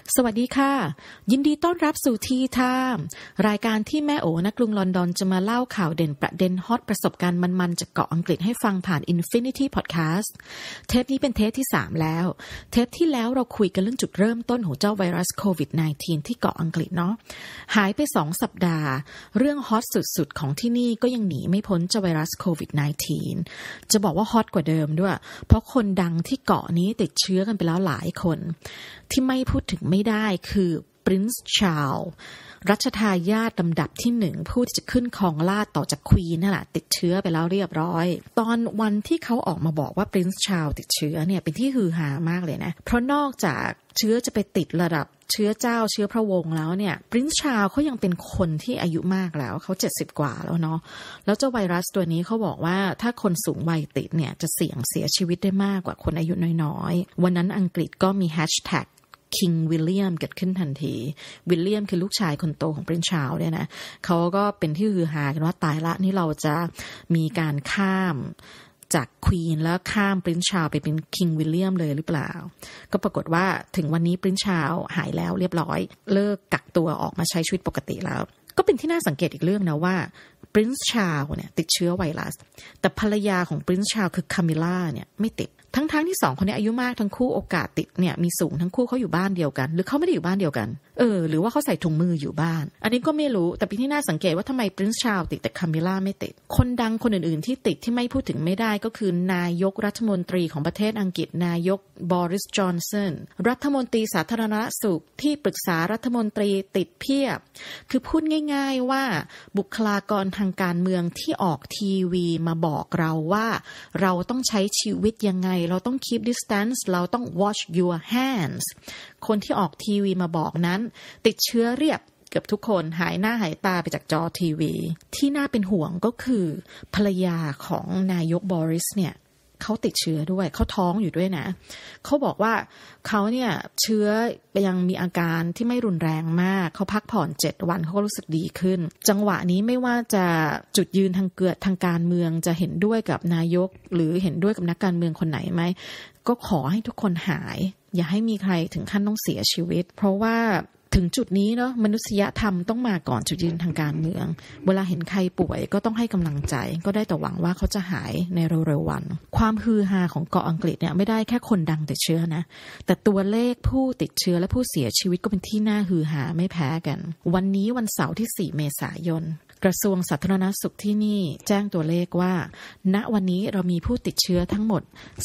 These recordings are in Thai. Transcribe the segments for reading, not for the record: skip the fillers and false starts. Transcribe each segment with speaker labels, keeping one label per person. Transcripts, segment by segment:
Speaker 1: สวัสดีค่ะยินดีต้อนรับสู่ที่ท่ามรายการที่แม่โอณกรุงลอนดอนจะมาเล่าข่าวเด่นประเด็นฮอตประสบการณ์มันๆจากเกาะอังกฤษให้ฟังผ่าน Infinity Podcast เทปนี้เป็นเทปที่3แล้วเทปที่แล้วเราคุยกันเรื่องจุดเริ่มต้นของเจ้าไวรัสโควิด -19 ที่เกาะอังกฤษเนาะหายไป2 สัปดาห์เรื่องฮอตสุดๆของที่นี่ก็ยังหนีไม่พ้นเจ้าไวรัสโควิด -19 จะบอกว่าฮอตกว่าเดิมด้วยเพราะคนดังที่เกาะนี้ติดเชื้อกันไปแล้วหลายคนที่ไม่พูดถึงไม่ได้คือปรินซ์ชาร์ลส์รัชทายาทลำดับที่1ผู้ที่จะขึ้นครองราชย์ต่อจากควีนนั่นแหละติดเชื้อไปแล้วเรียบร้อยตอนวันที่เขาออกมาบอกว่าปรินซ์ชาร์ลส์ติดเชื้อเนี่ยเป็นที่ฮือฮามากเลยนะเพราะนอกจากเชื้อจะไปติดระดับเชื้อเจ้าเชื้อพระวงศ์แล้วเนี่ยปรินซ์ชาร์ลส์เขายังเป็นคนที่อายุมากแล้วเขา70กว่าแล้วเนาะแล้วเจ้าไวรัสตัวนี้เขาบอกว่าถ้าคนสูงวัยติดเนี่ยจะเสี่ยงเสียชีวิตได้มากกว่าคนอายุน้อยๆวันนั้นอังกฤษก็มีแฮชแท็กคิงวิลเลียมเกิดขึ้นทันทีวิลเลียมคือลูกชายคนโตของปรินซ์ชาร์ลส์เนี่ยนะเขาก็เป็นที่ฮือฮากันว่าตายละนี่เราจะมีการข้ามจากควีนแล้วข้ามปรินซ์ชาร์ลส์ไปเป็นคิงวิลเลียมเลยหรือเปล่าก็ปรากฏว่าถึงวันนี้ปรินซ์ชาร์ลส์หายแล้วเรียบร้อยเลิกกักตัวออกมาใช้ชีวิตปกติแล้วก็เป็นที่น่าสังเกตอีกเรื่องนะว่าปรินซ์ชาร์ลส์เนี่ยติดเชื้อไวรัสแต่ภรรยาของปรินซ์ชาร์ลส์คือคามิล่าเนี่ยไม่ติดทั้งที่2คนนี้อายุมากทั้งคู่โอกาสติดเนี่ยมีสูงทั้งคู่เขาอยู่บ้านเดียวกันหรือเขาไม่ได้อยู่บ้านเดียวกันหรือว่าเขาใส่ถุงมืออยู่บ้านอันนี้ก็ไม่รู้แต่เป็นที่น่าสังเกตว่าทำไมปรินซ์ชาร์ลส์ติดแต่คามิล่าไม่ติดคนดังคนอื่นๆที่ติดที่ไม่พูดถึงไม่ได้ก็คือนายกรัฐมนตรีของประเทศอังกฤษนายกบอริสจอนสันรัฐมนตรีสาธารณสุขที่ปรึกษารัฐมนตรีติดเพียบคือพูดง่ายๆว่าบุคลากรทางการเมืองที่ออกทีวีมาบอกเราว่าเราต้องใช้ชีวิตยังไงเราต้อง keep distance เราต้อง wash your hands คนที่ออกทีวีมาบอกนั้นติดเชื้อเรียบเกือบทุกคนหายหน้าหายตาไปจากจอทีวีที่น่าเป็นห่วงก็คือภรรยาของนายกบอริสเนี่ยเขาติดเชื้อด้วยเขาท้องอยู่ด้วยนะเขาบอกว่าเขาเนี่ยเชื้อยังมีอาการที่ไม่รุนแรงมากเขาพักผ่อน7 วันเขาก็รู้สึกดีขึ้นจังหวะนี้ไม่ว่าจะจุดยืนทางการเมืองจะเห็นด้วยกับนายกหรือเห็นด้วยกับนักการเมืองคนไหนไหมก็ขอให้ทุกคนหายอย่าให้มีใครถึงขั้นต้องเสียชีวิตเพราะว่าถึงจุดนี้เนาะมนุษยธรรมต้องมาก่อนจุดยืนทางการเมืองเวลาเห็นใครป่วยก็ต้องให้กำลังใจก็ได้แต่หวังว่าเขาจะหายในเร็วๆวันความฮือฮาของเกาะอังกฤษเนี่ยไม่ได้แค่คนดังติดเชื้อนะแต่ตัวเลขผู้ติดเชื้อและผู้เสียชีวิตก็เป็นที่น่าฮือฮาไม่แพ้กันวันนี้วันเสาร์ที่4 เมษายนกระทรวงสาธารณสุขที่นี่แจ้งตัวเลขว่าณวันนี้เรามีผู้ติดเชื้อทั้งหมด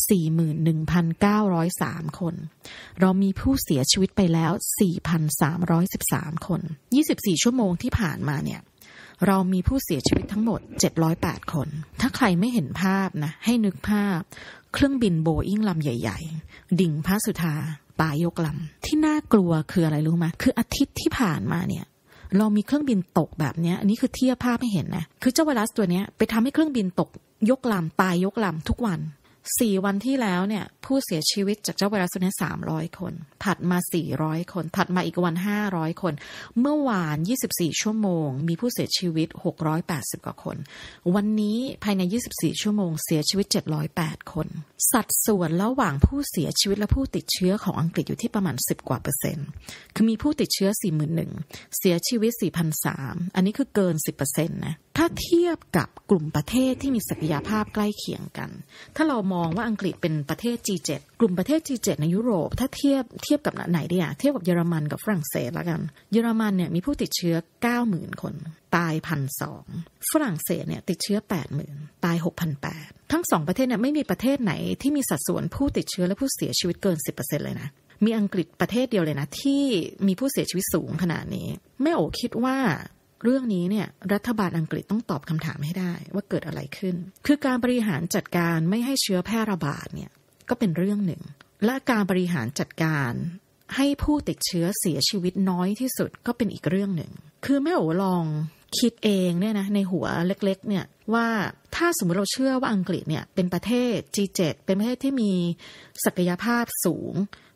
Speaker 1: 41,903 คนเรามีผู้เสียชีวิตไปแล้ว 4,313 คน24 ชั่วโมงที่ผ่านมาเนี่ยเรามีผู้เสียชีวิตทั้งหมด708คนถ้าใครไม่เห็นภาพนะให้นึกภาพเครื่องบินโบอิ้งลำใหญ่ๆดิ่งพระสุธาตายยกลำที่น่ากลัวคืออะไรรู้ไหมคืออาทิตย์ที่ผ่านมาเนี่ยเรามีเครื่องบินตกแบบนี้อันนี้คือเทียบภาพให้เห็นนะคือเจ้าไวรัสตัวนี้ไปทำให้เครื่องบินตกยกลำตายยกลำทุกวัน4 วันที่แล้วเนี่ยผู้เสียชีวิตจากเจ้าไวรัสตัวนี้300 คนถัดมา400 คนถัดมาอีกวัน500 คนเมื่อวาน24 ชั่วโมงมีผู้เสียชีวิต680 กว่าคนวันนี้ภายใน24 ชั่วโมงเสียชีวิต708 คนสัดส่วนระหว่างผู้เสียชีวิตและผู้ติดเชื้อของอังกฤษอยู่ที่ประมาณ10 กว่า%คือมีผู้ติดเชื้อ 41,000 เสียชีวิต 4,300 อันนี้คือเกิน 10% นะถ้าเทียบกับกลุ่มประเทศที่มีศักยภาพใกล้เคียงกันถ้าเรามองว่าอังกฤษเป็นประเทศ G7 กลุ่มประเทศ G7 ในยุโรปถ้าเทียบกับไหนดีอ่ะเทียบกับเยอรมันกับฝรั่งเศสละกันเยอรมันเนี่ยมีผู้ติดเชื้อ 90,000 คนตาย 1,200 ฝรั่งเศสเนี่ยติดเชื้อ 80,000 ตาย 6,800 ทั้ง2ประเทศเนี่ยไม่มีประเทศไหนที่มีสัดส่วนผู้ติดเชื้อและผู้เสียชีวิตเกิน 10% เลยนะมีอังกฤษประเทศเดียวเลยนะที่มีผู้เสียชีวิตสูงขนาดนี้แม่โอคิดว่าเรื่องนี้เนี่ยรัฐบาลอังกฤษต้องตอบคำถามให้ได้ว่าเกิดอะไรขึ้นคือการบริหารจัดการไม่ให้เชื้อแพร่ระบาดเนี่ยก็เป็นเรื่องหนึ่งและการบริหารจัดการให้ผู้ติดเชื้อเสียชีวิตน้อยที่สุดก็เป็นอีกเรื่องหนึ่งคือแม่โอลองคิดเองเนี่ยนะในหัวเล็กๆเนี่ยว่าถ้าสมมติเราเชื่อว่าอังกฤษเนี่ยเป็นประเทศ G7 เป็นประเทศที่มีศักยภาพสูง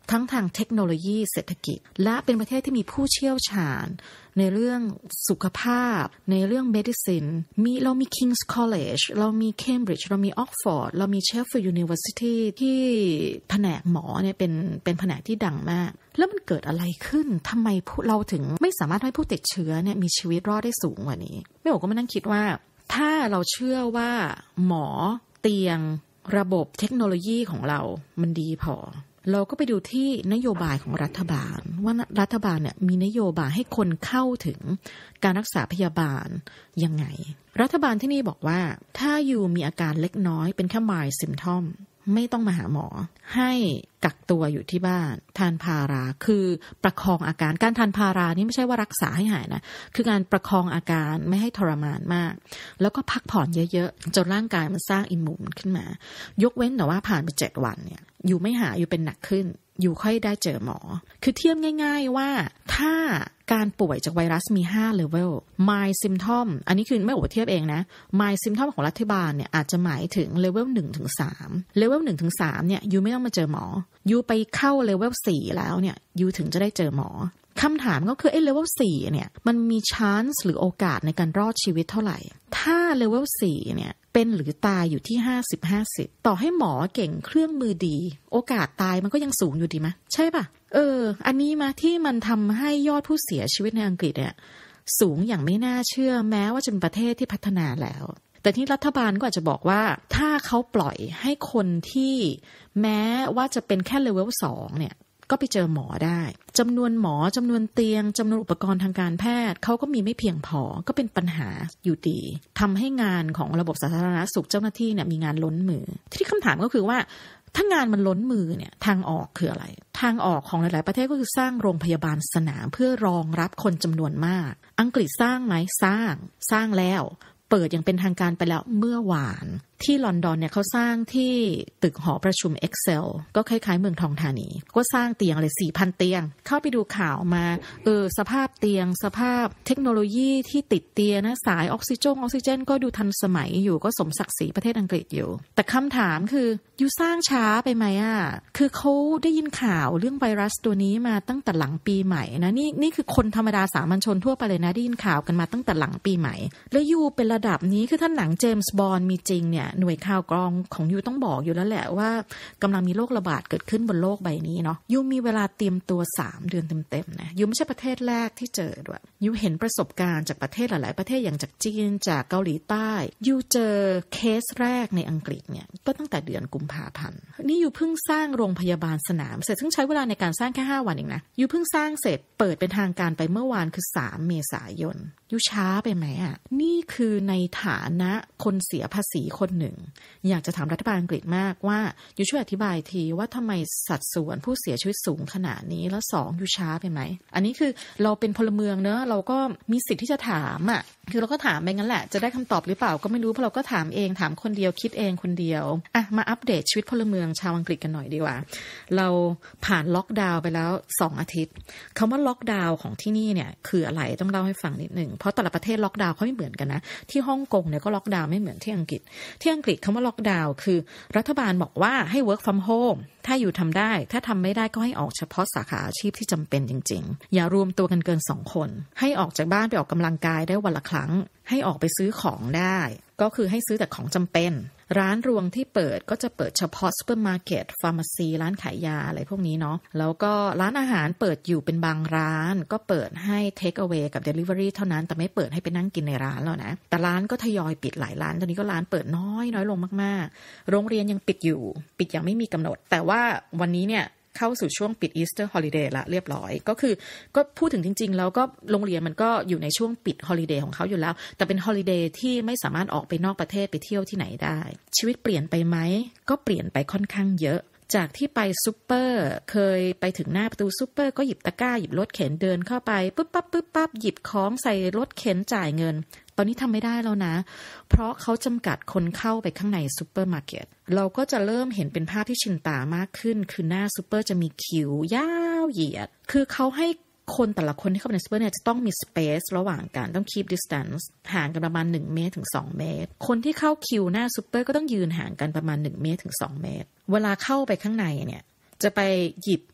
Speaker 1: ทั้งทางเทคโนโลยีเศรษฐกิจและเป็นประเทศที่มีผู้เชี่ยวชาญในเรื่องสุขภาพในเรื่อง medicine เรามี King's College เรามี Cambridge เรามี Oxford เรามี Sheffield University ที่แผนกหมอเนี่ยเป็นแผนกที่ดังมากแล้วมันเกิดอะไรขึ้นทำไมเราถึงไม่สามารถให้ผู้ติดเชื้อเนี่ยมีชีวิตรอดได้สูงกว่านี้แม่โอ๋ก็มานั่งคิดว่าถ้าเราเชื่อว่าหมอเตียงระบบเทคโนโลยีของเรามันดีพอเราก็ไปดูที่นโยบายของรัฐบาลว่ารัฐบาลเนี่ยมีนโยบายให้คนเข้าถึงการรักษาพยาบาลยังไงรัฐบาลที่นี่บอกว่าถ้าอยู่มีอาการเล็กน้อยเป็นแค่ mild symptom ไม่ต้องมาหาหมอให้กักตัวอยู่ที่บ้านทานพาราคือประคองอาการการทานพารานี่ไม่ใช่ว่ารักษาให้หายนะคือการประคองอาการไม่ให้ทรมานมากแล้วก็พักผ่อนเยอะๆจนร่างกายมันสร้างอิมมูนขึ้นมายกเว้นแต่ว่าผ่านไป7 วันเนี่ยอยู่ไม่หายอยู่เป็นหนักขึ้นอยู่ค่อยได้เจอหมอคือเทียบง่ายๆว่าถ้าการป่วยจากไวรัสมี5 level mild symptom อันนี้คือไม่โอเทียบเองนะ mild symptom ของรัฐบาลเนี่ยอาจจะหมายถึง level 1 ถึง 3 level 1 ถึง 3เนี่ยยูไม่ต้องมาเจอหมอยูไปเข้า level 4แล้วเนี่ยยูถึงจะได้เจอหมอคำถามก็คือlevel 4เนี่ยมันมี chance หรือโอกาสในการรอดชีวิตเท่าไหร่ถ้า level 4เนี่ยเป็นหรือตายอยู่ที่50-50ต่อให้หมอเก่งเครื่องมือดีโอกาสตายมันก็ยังสูงอยู่ดีมั้ยใช่ป่ะอันนี้มาที่มันทำให้ยอดผู้เสียชีวิตในอังกฤษเนี่ยสูงอย่างไม่น่าเชื่อแม้ว่าจะเป็นประเทศที่พัฒนาแล้วแต่ที่รัฐบาลก็อาจจะบอกว่าถ้าเขาปล่อยให้คนที่แม้ว่าจะเป็นแค่เลเวล2เนี่ยก็ไปเจอหมอได้จำนวนหมอจำนวนเตียงจำนวนอุปกรณ์ทางการแพทย์เขาก็มีไม่เพียงพอก็เป็นปัญหาอยู่ดีทำให้งานของระบบสาธารณสุขเจ้าหน้าที่เนี่ยมีงานล้นมือที่คำถามก็คือว่าถ้างานมันล้นมือเนี่ยทางออกคืออะไรทางออกของหลายๆประเทศก็คือสร้างโรงพยาบาลสนามเพื่อรองรับคนจำนวนมากอังกฤษสร้างไหมสร้างแล้วเปิดอย่างเป็นทางการไปแล้วเมื่อวานที่ลอนดอนเนี่ยเขาสร้างที่ตึกหอประชุม Excel ก็คล้ายๆเมืองทองธานีก็สร้างเตียงอะไร 4,000 เตียงเข้าไปดูข่าวมาสภาพเตียงสภาพเทคโนโลยีที่ติดเตียงนะสายออกซิเจนก็ดูทันสมัยอยู่ก็สมศักดิ์ศรีประเทศอังกฤษอยู่แต่คำถามคืออยู่สร้างช้าไปไหมคือเขาได้ยินข่าวเรื่องไวรัสตัวนี้มาตั้งแต่หลังปีใหม่นะนี่คือคนธรรมดาสามัญชนทั่วไปเลยนะได้ยินข่าวกันมาตั้งแต่หลังปีใหม่แล้วอยู่เป็นระดับนี้คือถ้าหนังเจมส์บอนด์มีจริงเนี่ยหน่วยข่าวกรองของยูต้องบอกอยู่แล้วแหละว่ากำลังมีโรคระบาดเกิดขึ้นบนโลกใบนี้เนาะยูมีเวลาเตรียมตัว3 เดือนเต็มๆนะยูไม่ใช่ประเทศแรกที่เจอด้วยยูเห็นประสบการณ์จากประเทศหลายๆประเทศอย่างจากจีนจากเกาหลีใต้ยูเจอเคสแรกในอังกฤษเนี่ยก็ตั้งแต่เดือนกุมภาพันธ์นี่ยูเพิ่งสร้างโรงพยาบาลสนามเสร็จซึ่งใช้เวลาในการสร้างแค่5 วันเองนะยูเพิ่งสร้างเสร็จเปิดเป็นทางการไปเมื่อวานคือ3 เมษายนยูช้าไปไหมนี่คือในฐานะคนเสียภาษีคนหนึ่งอยากจะถามรัฐบาลอังกฤษมากว่ายูช่วยอธิบายทีว่าทำไมสัดส่วนผู้เสียชีวิตสูงขนาดนี้แล้ว2ยูช้าไปไหมอันนี้คือเราเป็นพลเมืองเนอะเราก็มีสิทธิ์ที่จะถามคือเราก็ถามไปงั้นแหละจะได้คำตอบหรือเปล่าก็ไม่รู้เพราะเราก็ถามเองถามคนเดียวคิดเองคนเดียวมาอัปเดตชีวิตพลเมืองชาวอังกฤษกันหน่อยดีกว่าเราผ่านล็อกดาวน์ไปแล้ว2 อาทิตย์คำว่าล็อกดาวน์ของที่นี่เนี่ยคืออะไรต้องเล่าให้ฟังนิดนึงเพราะแต่ละประเทศล็อกดาวน์เขาไม่เหมือนกันนะที่ฮ่องกงเนี่ยก็ล็อกดาวน์ไม่เหมือนที่อังกฤษคำว่าล็อกดาวน์คือรัฐบาลบอกว่าให้ work from home ถ้าอยู่ทำได้ถ้าทำไม่ได้ก็ให้ออกเฉพาะสาขาอาชีพที่จำเป็นจริงๆอย่ารวมตัวกันเกิน2 คนให้ออกจากบ้านไปออกกำลังกายได้วันละครั้งให้ออกไปซื้อของได้ก็คือให้ซื้อแต่ของจำเป็นร้านรวงที่เปิดก็จะเปิดเฉพาะซูเปอร์มาร์เก็ตฟาร์มาซีร้านขายยาอะไรพวกนี้เนาะแล้วก็ร้านอาหารเปิดอยู่เป็นบางร้านก็เปิดให้เทคเอาเวย์กับ Delivery เท่านั้นแต่ไม่เปิดให้ไปนั่งกินในร้านแล้วนะแต่ร้านก็ทยอยปิดหลายร้านตอนนี้ก็ร้านเปิดน้อยลงมากๆโรงเรียนยังปิดอยู่ปิดยังไม่มีกำหนดแต่ว่าวันนี้เนี่ยเข้าสู่ช่วงปิด Easter Holiday ละเรียบร้อยก็พูดถึงจริงๆแล้วก็โรงเรียนมันก็อยู่ในช่วงปิด Holiday ของเขาอยู่แล้วแต่เป็น Holiday ที่ไม่สามารถออกไปนอกประเทศไปเที่ยวที่ไหนได้ชีวิตเปลี่ยนไปไหมก็เปลี่ยนไปค่อนข้างเยอะจากที่ไปซุปเปอร์เคยไปถึงหน้าประตูซุปเปอร์ก็หยิบตะกร้าหยิบรถเข็นเดินเข้าไปปึ๊บปั๊บหยิบของใส่รถเข็นจ่ายเงินตอนนี้ทำไม่ได้แล้วนะเพราะเขาจำกัดคนเข้าไปข้างในซุปเปอร์มาร์เก็ตเราก็จะเริ่มเห็นเป็นภาพที่ชินตามากขึ้นคือหน้าซุปเปอร์จะมีคิวยาวเหยียดคือเขาให้คนแต่ละคนที่เข้าไปในซุปเปอร์เนี่ยจะต้องมีสเปซระหว่างกันต้อง keep distance ห่างกันประมาณ1 เมตรถึง2 เมตรคนที่เข้าคิวหน้าซุปเปอร์ก็ต้องยืนห่างกันประมาณ1 เมตรถึง2 เมตรเวลาเข้าไปข้างในเนี่ยจะไปหยิบ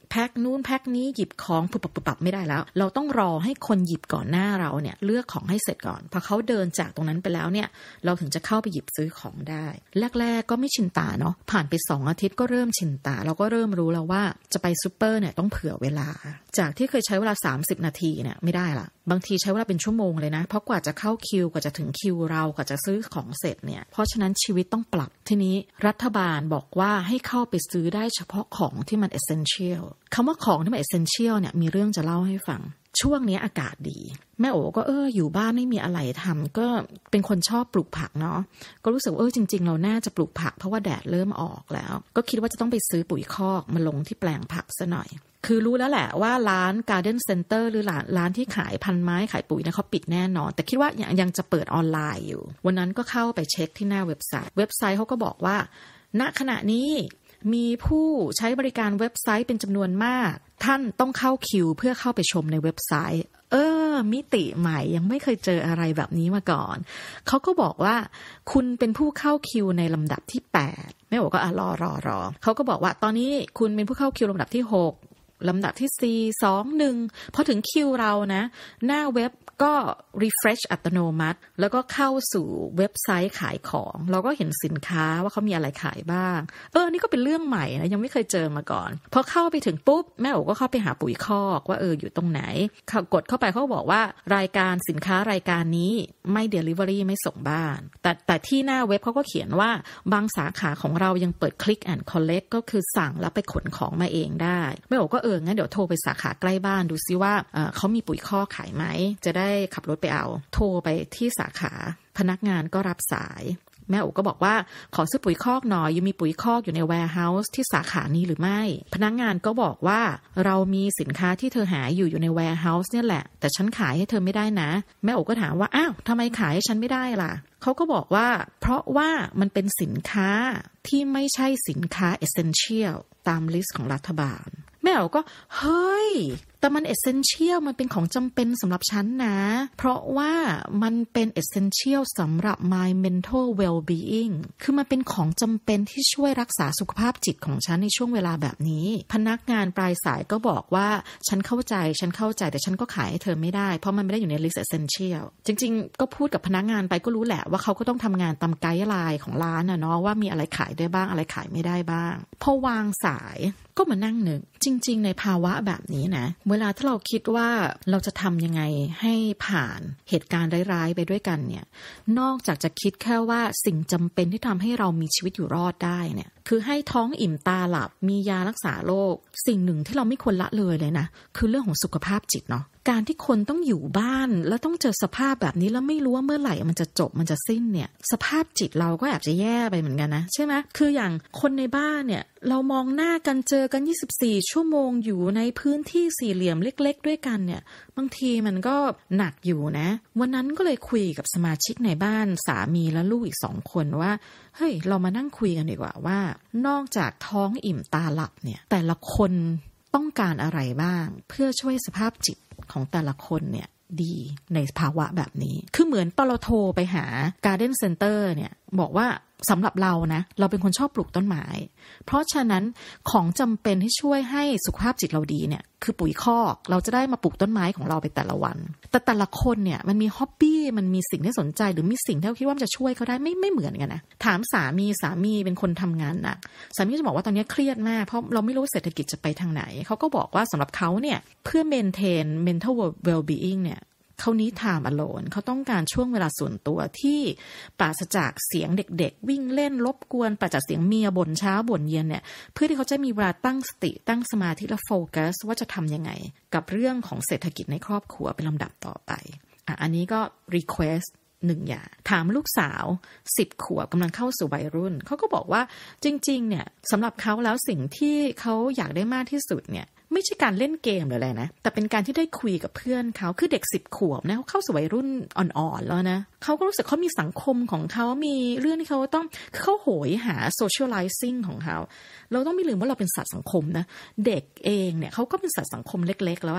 Speaker 1: แพ็คนู้นแพ็คนี้หยิบของปุบๆไม่ได้แล้วเราต้องรอให้คนหยิบก่อนหน้าเราเนี่ยเลือกของให้เสร็จก่อนพอเขาเดินจากตรงนั้นไปแล้วเนี่ยเราถึงจะเข้าไปหยิบซื้อของได้แรกๆก็ไม่ชินตาเนาะผ่านไป2 อาทิตย์ก็เริ่มชินตาเราก็เริ่มรู้แล้วว่าจะไปซูเปอร์เนี่ยต้องเผื่อเวลาจากที่เคยใช้เวลา30 นาทีเนี่ยไม่ได้ละบางทีใช้เวลาเป็นชั่วโมงเลยนะเพราะกว่าจะเข้าคิวกว่าจะถึงคิวเรากว่าจะซื้อของเสร็จเนี่ยเพราะฉะนั้นชีวิตต้องปรับทีนี้รัฐบาลบอกว่าให้เข้าไปซื้อได้เฉพาะของที่มัน essential คำว่าของที่มัน essential เนี่ยมีเรื่องจะเล่าให้ฟังช่วงนี้อากาศดีแม่โอ๋ก็อยู่บ้านไม่มีอะไรทำก็เป็นคนชอบปลูกผักเนาะก็รู้สึกว่าจริงๆเราน่าจะปลูกผักเพราะว่าแดดเริ่มออกแล้วก็คิดว่าจะต้องไปซื้อปุ๋ยคอกมาลงที่แปลงผักซะหน่อยคือรู้แล้วแหละว่าร้าน Garden Center หรือร้านที่ขายพันไม้ขายปุ๋ยนะเขาปิดแน่นอนแต่คิดว่ายังจะเปิดออนไลน์อยู่วันนั้นก็เข้าไปเช็คที่หน้าเว็บไซต์เขาก็บอกว่าณขณะนี้มีผู้ใช้บริการเว็บไซต์เป็นจำนวนมากท่านต้องเข้าคิวเพื่อเข้าไปชมในเว็บไซต์มิติใหม่ยังไม่เคยเจออะไรแบบนี้มาก่อนเขาก็บอกว่าคุณเป็นผู้เข้าคิวในลำดับที่8แม่บอกก็รอเขาก็บอกว่าตอนนี้คุณเป็นผู้เข้าคิวลำดับที่6ลำดับที่4 2 1พอถึงคิวเรานะหน้าเว็บก็ refresh อัตโนมัติแล้วก็เข้าสู่เว็บไซต์ขายของเราก็เห็นสินค้าว่าเขามีอะไรขายบ้างนี่ก็เป็นเรื่องใหม่นะยังไม่เคยเจอมาก่อนพอเข้าไปถึงปุ๊บแม่โอ๋ก็เข้าไปหาปุ๋ยคอกว่าอยู่ตรงไหนกดเข้าไปเขาบอกว่ารายการสินค้ารายการนี้ไม่ delivery ไม่ส่งบ้านแต่ที่หน้าเว็บเขาก็เขียนว่าบางสาขาของเรายังเปิด click and collect ก็คือสั่งแล้วไปขนของมาเองได้แม่โอ๋ก็งั้นเดี๋ยวโทรไปสาขาใกล้บ้านดูซิว่าเขามีปุ๋ยคอกขายไหมจะได้ขับรถไปเอาโทรไปที่สาขาพนักงานก็รับสายแม่โอ๋ก็บอกว่าขอซื้อปุ๋ยคอกหน่อยยังมีปุ๋ยคอกอยู่ใน warehouse ที่สาขานี้หรือไม่พนักงานก็บอกว่าเรามีสินค้าที่เธอหาอยู่ใน warehouse เนี่ยแหละแต่ฉันขายให้เธอไม่ได้นะแม่โอ๋ก็ถามว่าอ้าวทำไมขายให้ฉันไม่ได้ล่ะเขาก็บอกว่าเพราะว่ามันเป็นสินค้าที่ไม่ใช่สินค้า essential ตามลิสต์ของรัฐบาลแม่โอ๋ก็เฮ้ยแต่มัน essential มันเป็นของจำเป็นสำหรับฉันนะเพราะว่ามันเป็น essential สำหรับ my mental well-being คือมันเป็นของจำเป็นที่ช่วยรักษาสุขภาพจิตของฉันในช่วงเวลาแบบนี้พนักงานปลายสายก็บอกว่าฉันเข้าใจแต่ฉันก็ขายให้เธอไม่ได้เพราะมันไม่ได้อยู่ใน list essential จริงๆก็พูดกับพนักงานไปก็รู้แหละว่าเขาก็ต้องทำงานตามไกด์ไลน์ของร้านนะเนาะว่ามีอะไรขายได้บ้างอะไรขายไม่ได้บ้างพอวางสายก็มานั่งนึกจริงๆในภาวะแบบนี้นะเวลาถ้าเราคิดว่าเราจะทำยังไงให้ผ่านเหตุการณ์ร้ายๆไปด้วยกันเนี่ยนอกจากจะคิดแค่ว่าสิ่งจำเป็นที่ทำให้เรามีชีวิตอยู่รอดได้เนี่ยคือให้ท้องอิ่มตาหลับมียารักษาโรคสิ่งหนึ่งที่เราไม่ควรละเลยเลยนะคือเรื่องของสุขภาพจิตเนาะการที่คนต้องอยู่บ้านแล้วต้องเจอสภาพแบบนี้แล้วไม่รู้ว่าเมื่อไหร่มันจะจบมันจะสิ้นเนี่ยสภาพจิตเราก็แอบจะแย่ไปเหมือนกันนะใช่ไหมคืออย่างคนในบ้านเนี่ยเรามองหน้ากันเจอกัน24 ชั่วโมงอยู่ในพื้นที่สี่เหลี่ยมเล็กๆด้วยกันเนี่ยบางทีมันก็หนักอยู่นะวันนั้นก็เลยคุยกับสมาชิกในบ้านสามีและลูกอีก2 คนว่าเฮ้ยเรามานั่งคุยกันดีกว่าว่านอกจากท้องอิ่มตาหลับเนี่ยแต่ละคนต้องการอะไรบ้างเพื่อช่วยสภาพจิตของแต่ละคนเนี่ยดีในภาวะแบบนี้คือเหมือนตอนเราโทรไปหา Garden Center เนี่ยบอกว่าสำหรับเรานะเราเป็นคนชอบปลูกต้นไม้เพราะฉะนั้นของจำเป็นที่ช่วยให้สุขภาพจิตเราดีเนี่ยคือปุ๋ยคอกเราจะได้มาปลูกต้นไม้ของเราไปแต่ละวันแต่ละคนเนี่ยมันมีฮ็อบบี้มันมีสิ่งที่สนใจหรือมีสิ่งที่เราคิดว่ามันจะช่วยเขาได้ไม่เหมือนกันนะถามสามีเป็นคนทำงานหนักสามีจะบอกว่าตอนนี้เครียดมากเพราะเราไม่รู้เศรษฐกิจจะไปทางไหนเขาก็บอกว่าสำหรับเขาเนี่ยเพื่อ maintain mental well-being เนี่ยเขานี้ time alone เขาต้องการช่วงเวลาส่วนตัวที่ปราศจากเสียงเด็กๆวิ่งเล่นรบกวนปราศจากเสียงเมียบ่นเช้าบ่นเย็นเนี่ยเพื่อที่เขาจะมีเวลาตั้งสติตั้งสมาธิและโฟกัสว่าจะทำยังไงกับเรื่องของเศรษฐกิจในครอบครัวเป็นลำดับต่อไปอันนี้ก็ request 1 อย่างถามลูกสาว10 ขวบกำลังเข้าสู่วัยรุ่นเขาก็บอกว่าจริงๆเนี่ยสำหรับเขาแล้วสิ่งที่เขาอยากได้มากที่สุดเนี่ยไม่ใช่การเล่นเกมหรืออะไรนะแต่เป็นการที่ได้คุยกับเพื่อนเขาคือเด็ก10 ขวบนะเขาเข้าสู่วัยรุ่นอ่อนๆแล้วนะเขาก็รู้สึกเขามีสังคมของเขามีเรื่องที่เขาต้องเขาโหยหา socializing ของเขาเราต้องไม่ลืมว่าเราเป็นสัตว์สังคมนะเด็กเองเนี่ยเขาก็เป็นสัตว์สังคมเล็กๆแล้วอะ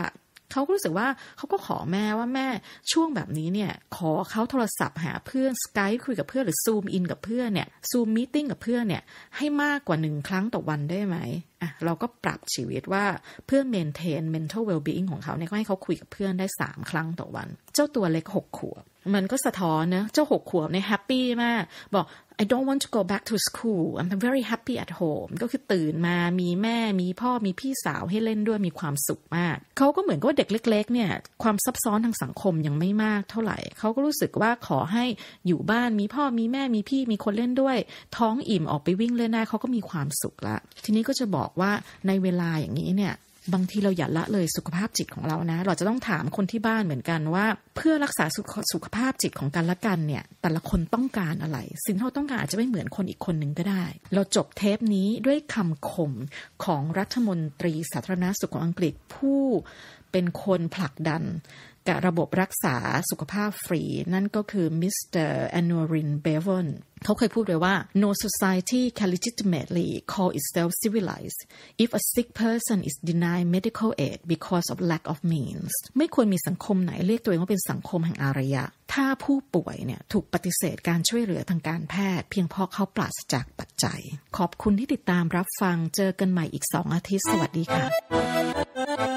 Speaker 1: เขาก็รู้สึกว่าเขาก็ขอแม่ว่าแม่ช่วงแบบนี้เนี่ยขอเขาโทรศัพท์หาเพื่อน Skype คุยกับเพื่อนหรือ Zoom in กับเพื่อนเนี่ย Zoom meeting กับเพื่อนเนี่ยให้มากกว่า1ครั้งต่อวันได้ไหมเราก็ปรับชีวิตว่าเพื่อ maintain mental well-being ของเขาเนี่ยก็ให้เขาคุยกับเพื่อนได้3ครั้งต่อวันเจ้าตัวเล็ก6 ขวบมันก็สะท้อนนะเจ้า6 ขวบเนี่ยแฮปปี้มากบอก I don't want to go back to school I'm very happy at home ก็คือตื่นมามีแม่มีพ่อมีพี่สาวให้เล่นด้วยมีความสุขมากเขาก็เหมือนกับว่าเด็กเล็กๆเนี่ยความซับซ้อนทางสังคมยังไม่มากเท่าไหร่เขาก็รู้สึกว่าขอให้อยู่บ้านมีพ่อมีแม่มีพี่มีคนเล่นด้วยท้องอิ่มออกไปวิ่งเล่นได้เขาก็มีความสุขละทีนี้ก็จะบอกว่าในเวลาอย่างนี้เนี่ยบางทีเราอย่าละเลยสุขภาพจิตของเรานะเราจะต้องถามคนที่บ้านเหมือนกันว่าเพื่อรักษาสุขภาพจิตของกันและกันเนี่ยแต่ละคนต้องการอะไรสิ่งที่เราต้องการอาจจะไม่เหมือนคนอีกคนหนึ่งก็ได้เราจบเทปนี้ด้วยคำคมของรัฐมนตรีสาธารณสุขของอังกฤษผู้เป็นคนผลักดันกับระบบรักษาสุขภาพฟรีนั่นก็คือมิสเตอร์แอนนูรินเบวอนเขาเคยพูดไว้ว่า no society can legitimately call itself civilized if a sick person is denied medical aid because of lack of means ไม่ควรมีสังคมไหนเรียกตัวเองว่าเป็นสังคมแห่งอารยะถ้าผู้ป่วยเนี่ยถูกปฏิเสธการช่วยเหลือทางการแพทย์เพียงเพราะเขาปราศจากปัจจัยขอบคุณที่ติดตามรับฟังเจอกันใหม่อีก2 อาทิตย์สวัสดีค่ะ